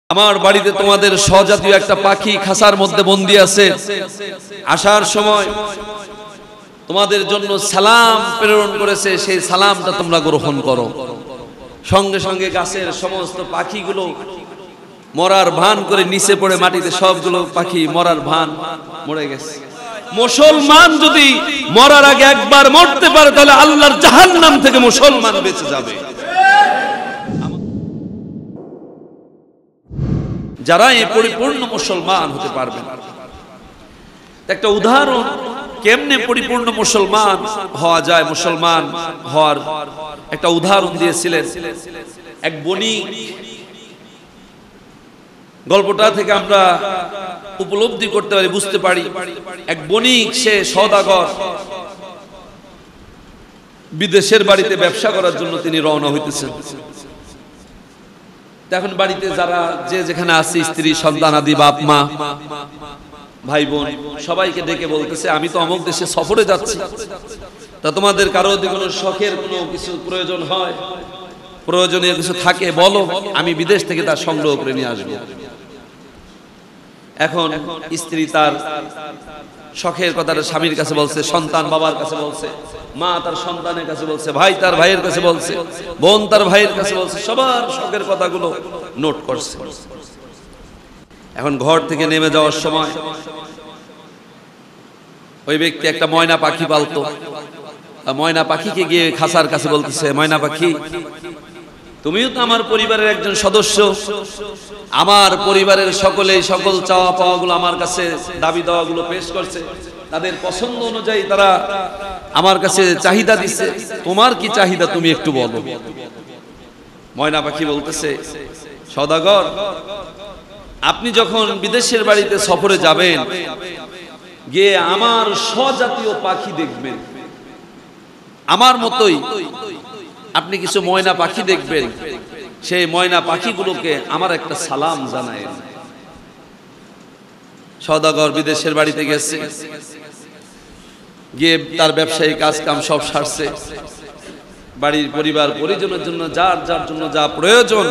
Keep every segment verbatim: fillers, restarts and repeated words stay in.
আমার বাড়িতে তোমাদের স্বজাতীয় একটা পাখি খাঁচার মধ্যে বন্দী আছে। আসার সময় তোমাদের জন্য সালাম প্রেরণ করেছে, সেই সালামটা তোমরা গ্রহণ করো। সঙ্গে সঙ্গে গাছের সমস্ত পাখিগুলো মরার ভান করে নিচে পড়ে মাটিতে সবগুলো পাখি মরার ভান মরে গেছে। মুসলমান যদি মরার আগে একবার মরতে পারে তাহলে আল্লাহর জাহান্নাম থেকে মুসলমান বেঁচে যাবে। যারা এই পরিপূর্ণ মুসলমান হতে পারবে, একটা উদাহরণ কেমনে পরিপূর্ণ মুসলমান হওয়া যায়, মুসলমান হওয়ার একটা উদাহরণ দিয়েছিলেন এক বণিক। গল্পটা থেকে আমরা উপলব্ধি করতে পারি, বুঝতে পারি। এক বণিক, সে সওদাগর, বিদেশের বাড়িতে ব্যবসা করার জন্য তিনি রওনা হইতেছেন। এখন বাড়িতে যারা যে যেখানে আছে, স্ত্রী সন্তান আদি, বাপ মা ভাই বোন, সবাইকে ডেকে বলতেছে, আমি তো অমুক দেশে সফরে যাচ্ছি, তা তোমাদের কারো যদি কোনো শখের কোনো কিছু প্রয়োজন হয়, প্রয়োজনীয় কিছু থাকে বলো, আমি বিদেশ থেকে তার সংগ্রহ করে নিয়ে আসবো। এখন স্ত্রী তার শখের কথাটা স্বামীর কাছে বলছে, সন্তান বাবার কাছে বলছে, মা তার সন্তানের কাছে বলছে, ভাই তার ভাইয়ের কাছে বলছে, বোন তার ভাইয়ের কাছে বলছে, সবার শখের কথাগুলো নোট করছে। এখন ঘর থেকে নেমে যাওয়ার সময় ওই ব্যক্তি একটা ময়না পাখি পালতো। ময়না পাখিকে গিয়ে খাঁচার কাছে বলতেছে, ময়না পাখি, তুমিও তো আমার পরিবারের একজন সদস্য, আমার পরিবারের সকলেই সকল চাওয়া পাওয়াগুলো আমার কাছে, দাবি দেওয়াগুলো পেশ করছে, তাদের পছন্দ অনুযায়ী তারা আমার কাছে চাহিদা দিচ্ছে, তোমার কি চাহিদা তুমি একটু বলো। ময়না পাখি বলতেছে, সওদাগর, আপনি যখন বিদেশের বাড়িতে সফরে যাবেন, গিয়ে আমার স্বজাতীয় পাখি দেখবেন, আমার মতোই আপনি কিছু ময়না পাখি দেখবেন, সেই ময়না পাখিগুলোকে আমার একটা সালাম জানায়। সওদাগর বিদেশের বাড়িতে গেছে, গিয়ে তার ব্যবসায়িক কাজ কাম সব সারছে, বাড়ির পরিবার পরিজনের জন্য যার যার জন্য যা প্রয়োজন,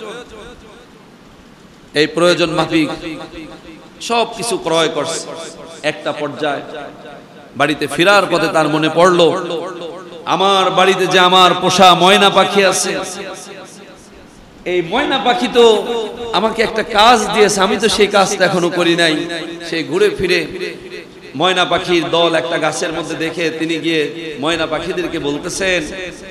এই প্রয়োজন মাফিক সব কিছু ক্রয় করছে। একটা পর্যায়ে বাড়িতে ফেরার পথে তার মনে পড়লো, আমার বাড়িতে যে আমার পোষা ময়না পাখি আছে, এই ময়না পাখি তো আমাকে একটা কাজ দিয়েছে, আমি তো সেই কাজটা এখনো করি নাই। সে ঘুরে ফিরে ময়না পাখির দল একটা গাছের মধ্যে দেখে তিনি গিয়ে ময়না পাখিদেরকে বলতেছেন,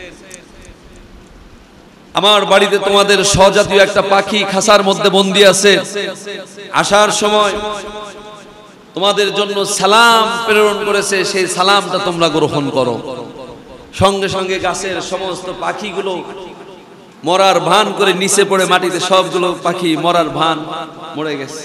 আমার বাড়িতে তোমাদের স্বজাতীয় একটা পাখি খাঁচার মধ্যে বন্দী আছে। আসার সময় তোমাদের জন্য সালাম প্রেরণ করেছে, সেই সালামটা তোমরা গ্রহণ করো। সঙ্গে সঙ্গে গাছের সমস্ত পাখিগুলো মরার ভান করে নিচে পড়ে মাটিতে সবগুলো পাখি মরার ভান মরে গেছে।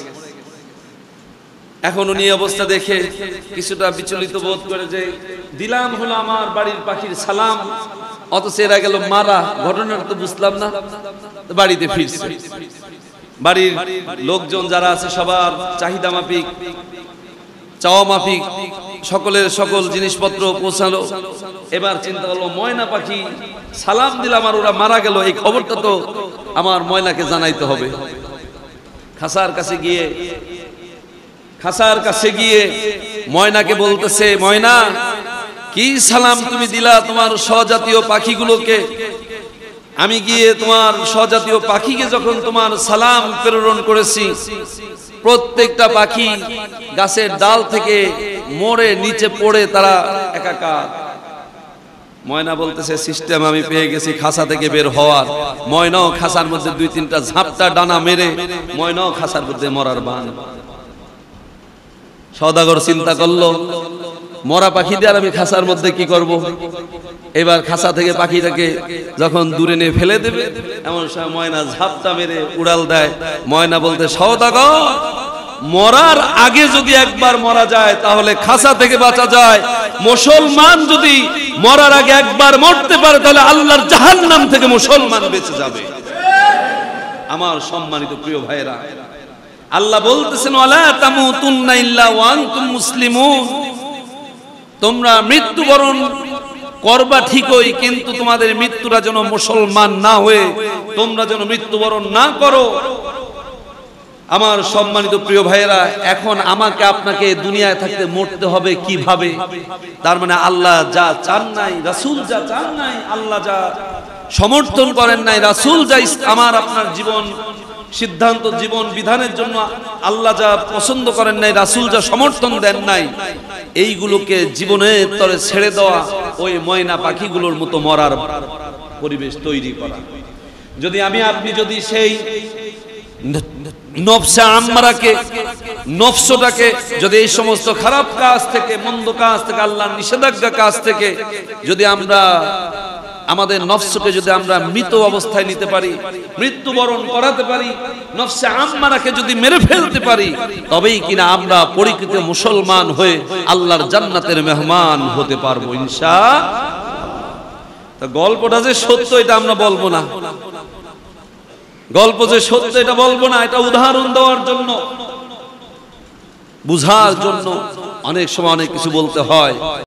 এখন উনি অবস্থা দেখে কিছুটা বিচলিত বোধ করে, যে দিলাম হলো আমার বাড়ির পাখির সালাম, অথচ এরা গেল মারা, ঘটনাটা তো বুঝলাম না। বাড়িতে ফিরছে, বাড়ির লোকজন যারা আছে সবার চাহিদা মাফিক, চাওয়া মাফিক সকলের সকল জিনিসপত্র পৌঁছালো। এবার চিন্তা করলো, ময়না পাখি সালাম দিলাম আর ওরা মারা গেল, এই খবরটা তো আমার ময়নাকে জানাইতে হবে। খাঁচার কাছে গিয়ে খাঁচার কাছে গিয়ে ময়নাকে বলতেছে, ময়না, কি সালাম তুমি দিলা তোমার স্বজাতীয় পাখিগুলোকে? আমি গিয়ে তোমার স্বজাতীয় পাখিকে যখন তোমার সালাম প্রেরণ করেছি, প্রত্যেকটা পাখি গাছের ডাল থেকে মরে নিচে পড়ে তারা একাকার। ময়না বলতেছে, সিস্টেম আমি পেয়ে গেছি খাঁচা থেকে বের হওয়ার। ময়নাও খাঁচার মধ্যে দুই তিনটা ঝাপটা ডানা মেরে ময়নাও খাঁচার মধ্যে মরার বান। সওদাগর চিন্তা করলো, মরা পাখি দিয়ে আর আমি খাঁচার মধ্যে কি করব? এবার খাঁচা থেকে পাখিটাকে যখন দূরে নিয়ে ফেলে দেবে, এমন সময় ময়না ঝাপটা মেরে উড়াল দেয়। ময়না বলতে, সওদাগর, মরার আগে যদি একবার মরা যায় তাহলে খাঁচা থেকে বাঁচা যায়। মুসলমান যদি মরার আগে একবার মরতে পারে তাহলে আল্লাহর জাহান্নাম থেকে মুসলমান বেঁচে যাবে। আমার সম্মানিত প্রিয় ভাইরা, আল্লাহ বলতেছেন, ওয়ালা তামুতুন্না ইল্লা ওয়া আনতুম মুসলিমুন, তোমরা মৃত্যুবরণ করবা ঠিকই, কিন্তু তোমাদের মৃত্যুরা যেন মুসলমান না হয়ে তোমরা যেন মৃত্যুবরণ না করো। আমার সম্মানিত প্রিয় ভাইয়েরা, এখন আমাকে আপনাকে দুনিয়ায় থাকতে মরতে হবে কিভাবে? তার মানে আল্লাহ যা চান নাই, রাসূল যা চান নাই, আল্লাহ যা সমর্থন করেন নাই, রাসূল যা আমার আপনার জীবন সিদ্ধান্ত জীবন বিধানের জন্য আল্লাহ যা পছন্দ করেন নাই, রাসূল যা সমর্থন দেন নাই, এইগুলোকে জীবনের তরে ছেড়ে দেওয়া, ওই ময়না পাখিগুলোর মতো মরার পরিবেশ তৈরি করা। যদি আমি আপনি যদি সেই নফসে আম্মারাকে, নফসটাকে যদি এই সমস্ত খারাপ কাজ থেকে, মন্দ কাজ থেকে, আল্লাহর নিষেধাজ্ঞা কাজ থেকে যদি আমরা আমাদের নফসকে যদি আমরা মৃত অবস্থায় নিতে পারি, মৃত্যুবরণ করাতে পারি, নফসে আম্মারাকে যদি মেরে ফেলতে পারি, তবেই কিনা আমরা পরিকৃত মুসলমান হয়ে আল্লাহর জান্নাতের মেহমান হতে পারবো ইনশাআল্লাহ। তা গল্পটা যে সত্য এটা আমরা বলবো না, গল্প যে সত্য এটা বলবো না, এটা উদাহরণ দেওয়ার জন্য, বুঝার জন্য অনেক সময় অনেক কিছু বলতে হয়।